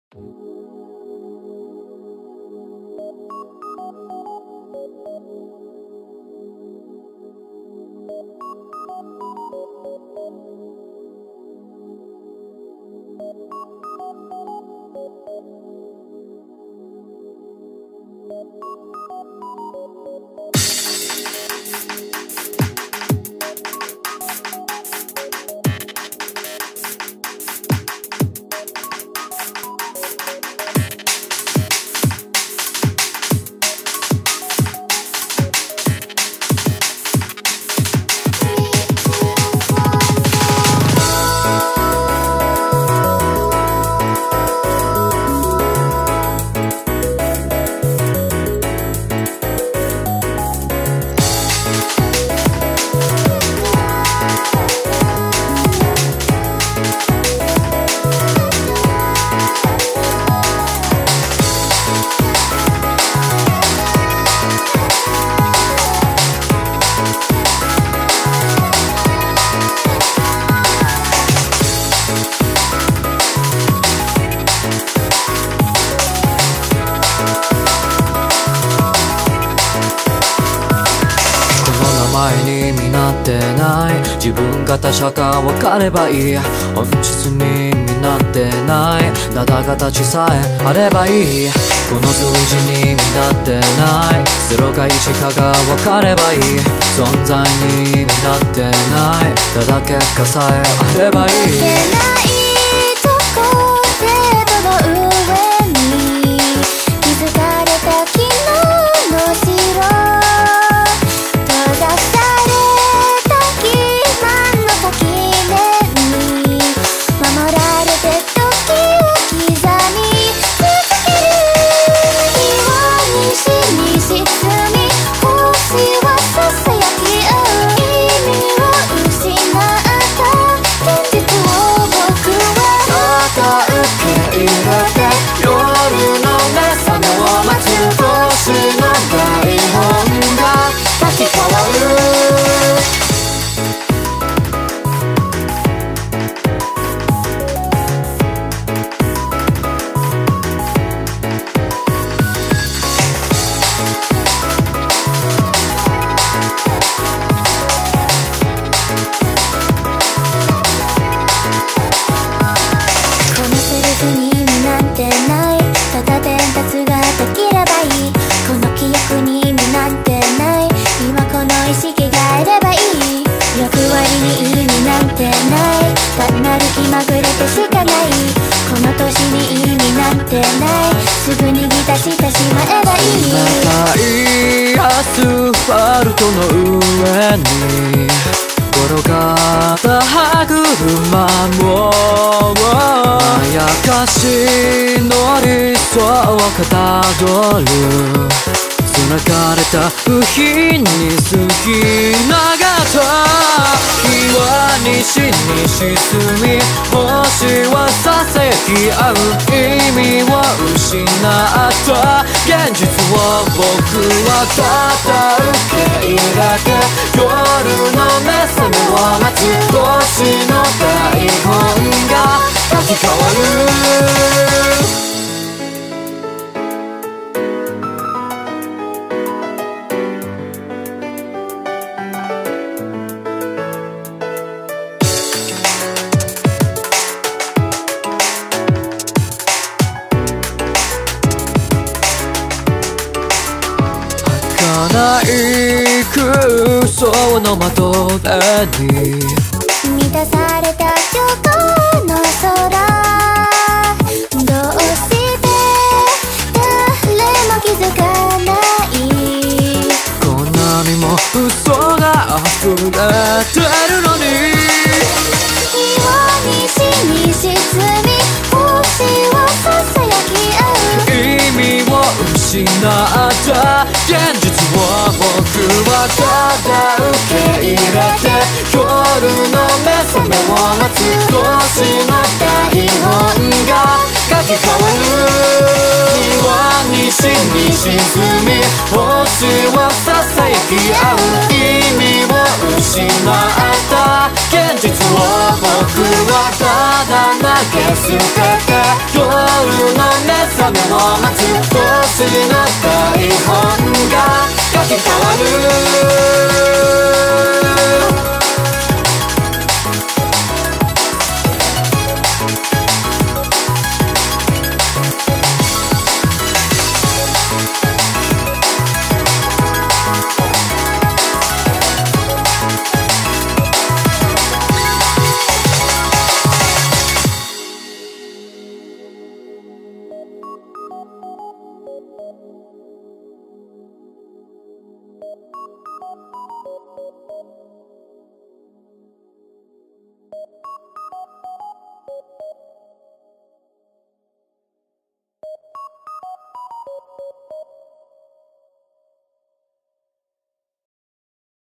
自分が他者か分かればいい。本質になってないただ形さえあればいい。この数字になってない0か1かが分かればいい。存在になってないただ結果さえあればいい。 とこでどの上に築かれた昨日の城閉ざされた欺瞞の垣根に守られて時を刻み続ける。日は西に沈み星はささやき合う。意味を失った現実を僕は受け入れて夜の目覚めを待つ都市の台本が書き換わる。このセリフに意味なんてないただ伝達ができればいい。この記憶に意味なんてない今この意識があればいい。役割に意味なんてない単なる気まぐれでしかない。この年に意味なんてないすぐに満たしてしまえばいい。 長いアスファルトの上に転がった歯車もまやかしの理想をかたどる。繋がれた部品に過ぎながった日は西に沈み星はささやき合う。意味を失った現実を僕はただ受け入れて夜の目覚めを待つ星の台本が書き換わる。ない空想の窓に満たされた今日の空どうして誰も気づかないこんなにも嘘が溢れてるのに。 日は西に沈み星はささやき合う。 意味を失った現実を僕はただ受け入れて夜の目覚めを待つ星の台本が書き換わる。日は西に沈み星はささやき合う。意味を失った現実を僕はただけ捨てて夜の目覚めを待つ星の台本が書き換わる